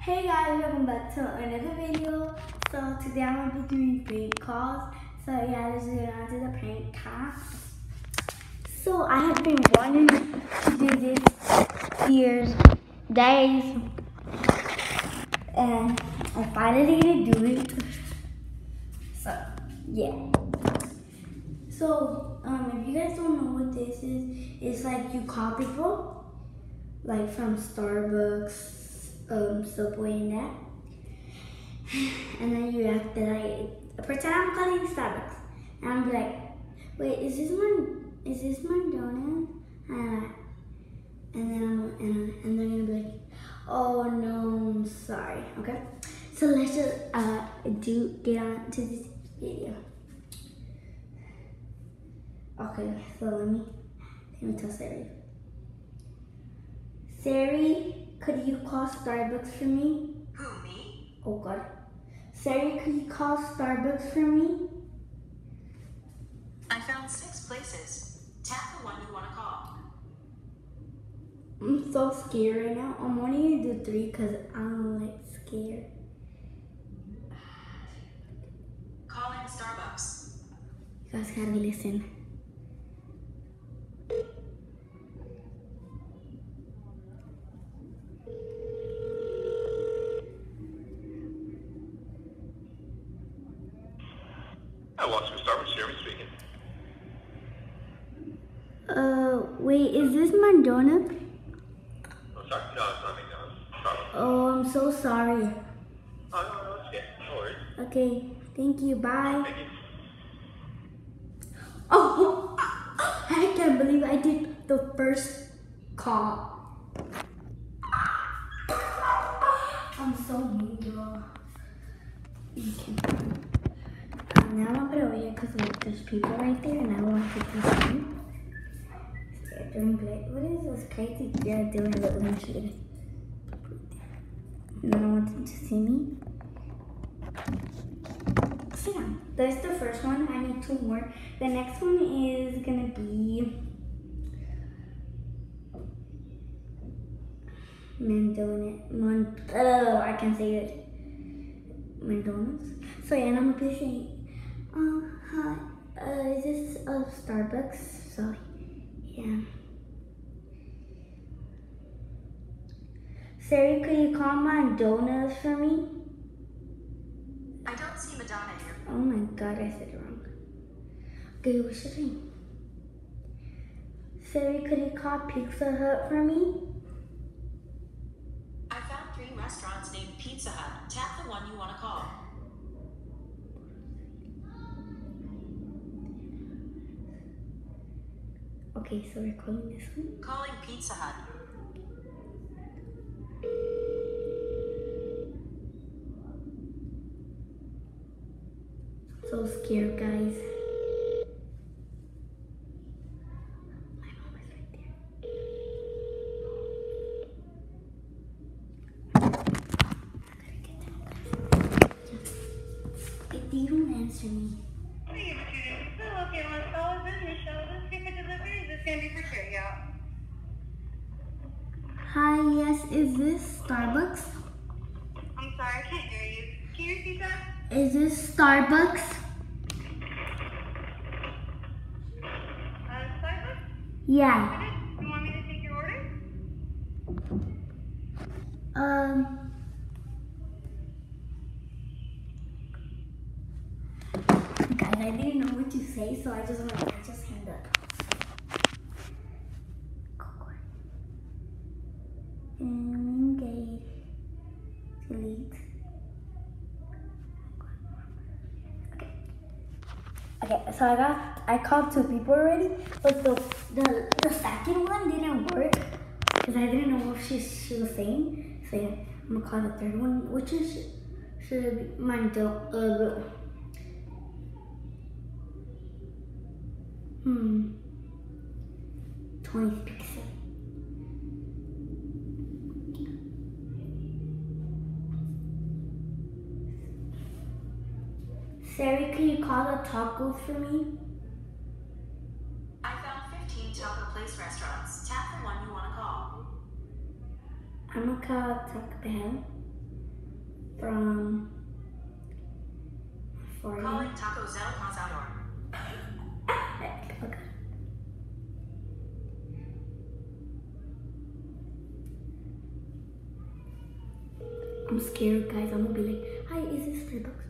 Hey guys, welcome back to another video. So today I'm going to be doing prank calls. So yeah, let's get on to the prank cast. So I have been wanting to do this years, days, and I finally gonna do it. So yeah. So if you guys don't know what this is, it's like you call people, like from Starbucks, Subway and that. And then you have to like pretend I'm calling Starbucks, and I'm like, wait, is this my donut? And then they're gonna be like, oh no, I'm sorry. Okay, so let's just get on to this video. Okay, so let me tell Siri. Siri, could you call Starbucks for me? Who, me? Oh God. Siri, could you call Starbucks for me? I found 6 places. Tap the one you want to call. I'm so scared right now. I'm only gonna do 3 because I'm like scared. Calling Starbucks. You guys gotta listen. Welcome to Starbucks, Jeremy speaking. Wait, is this my donut? Oh, sorry. No, it's not McDonald's. Starbucks. Oh, I'm so sorry. Oh, no, it's okay. No worries. Okay, thank you, bye. Thank you. Oh, I can't believe I did the first call. I'm so moved, y'all. Now I'm gonna put it over here because there's people right there and I don't want people to see me. They're doing great. What is this crazy girl doing with lampshade? And I don't want them to see me. So yeah, that's the first one. I need 2 more. The next one is gonna be I can't say it. McDonald's. So yeah, and I'm gonna be saying, hi, is this Starbucks? So yeah. Siri, could you call my donuts for me? I don't see Madonna here. Oh my God, I said it wrong. Okay, what should I? Siri, could you call Pizza Hut for me? I found 3 restaurants named Pizza Hut. Tap the one you want to call. Okay, so we're calling this one. Calling Pizza Hut. So scared, guys. My mom is right there. If you don't answer me. Please, students, still okay, let's call it business show. Let's get the delivery. This can be for carryout. Hi, yes, is this Starbucks? I'm sorry, I can't hear you. Can you repeat that? Is this Starbucks? Starbucks? Yeah. You want me to take your order? Guys, I didn't know what to say, so I just hang up. Engage. Delete. Okay, so I called 2 people already, but the second one didn't work because I didn't know what she was saying. So yeah, I'm gonna call the 3rd one, which should be my 20 pixel. Siri, can you call the tacos for me? I found 15 Taco Place restaurants. Tap the one you want to call. I'm gonna call Taco Bell. from 40. Calling Taco Zell Mazador. Okay. I'm scared, guys. I'm gonna be like, hi, is this Starbucks?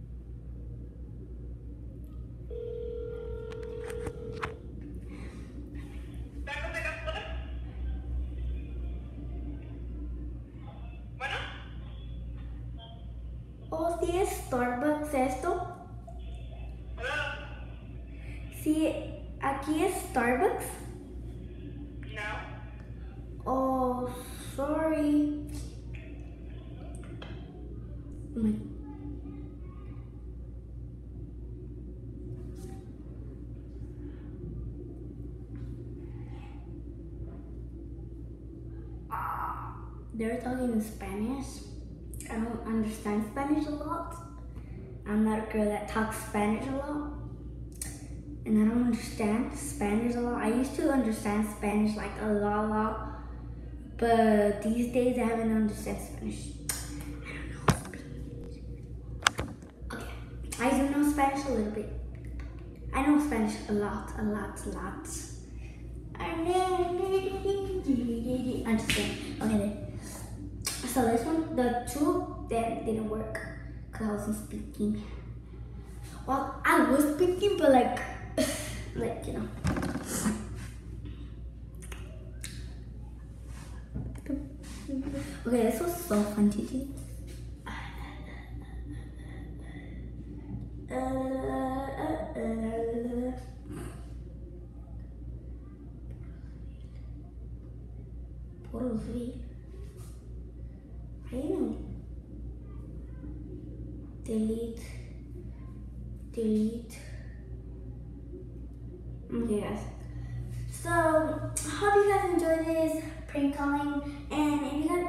Oh, ¿sí es Starbucks esto? Sí, aquí es Starbucks. No. Oh, sorry. Oh my. They're talking in Spanish. I don't understand Spanish a lot. I'm not a girl that talks Spanish a lot. And I don't understand Spanish a lot. I used to understand Spanish like a lot. But these days I haven't understand Spanish. I don't know Spanish. Okay, I do know Spanish a little bit. I know Spanish a lot. I'm just kidding. Okay then. So this one, the two that didn't work because I wasn't speaking. Well, I was speaking, but like you know. Okay, this was so fun to do. Porosville. I know. Delete. Okay, guys. So, hope you guys enjoyed this prank calling. And if you guys.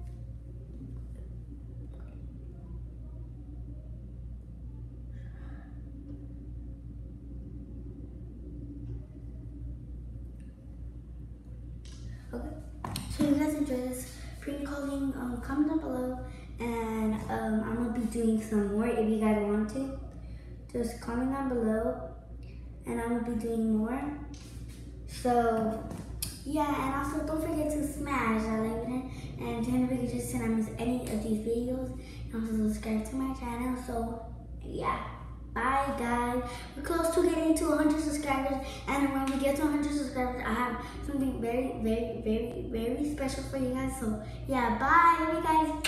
Okay. So, if you guys enjoyed this prank calling, comment down below. And I'm gonna be doing some more if you guys want to. Just comment down below. And I'm gonna be doing more. So yeah, and also don't forget to smash that like button and turn the notifications so I miss any of these videos. And also subscribe to my channel. So yeah, bye guys. We're close to getting to 100 subscribers, and when we get to 100 subscribers, I have something very special for you guys. So yeah, bye. Love you guys.